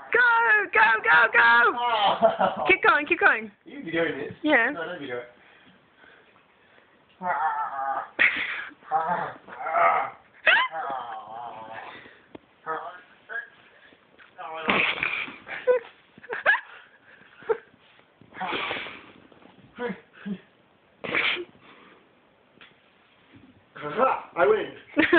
Go, go, go, go! Oh. Keep going, keep going. You be doing this? Yeah. No, don't be doing it. I win.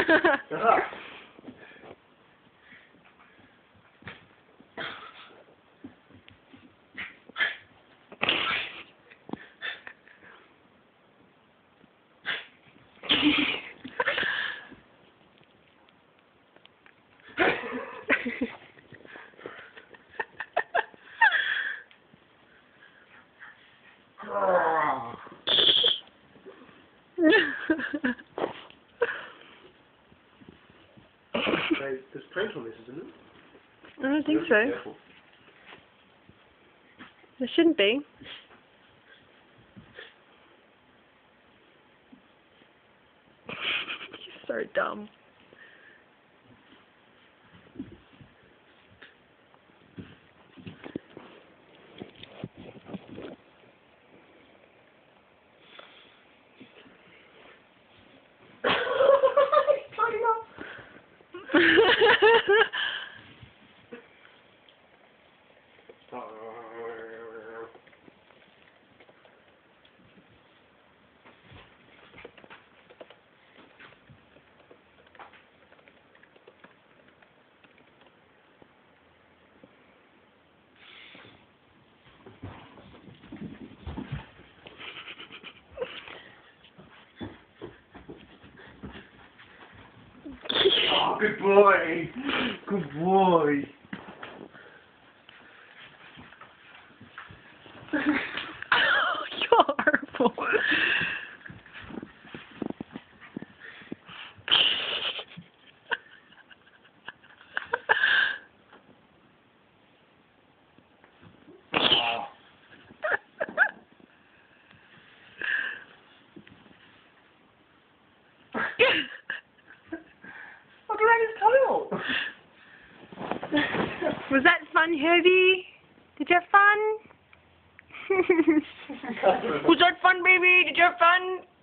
There's paint on this, isn't it? I don't think so. Careful. There shouldn't be. You're so dumb. Oh, good boy. Good boy. You're horrible. Look around his tail. Was that fun, Herbie? Did you have fun? Was that fun, baby? Did you have fun?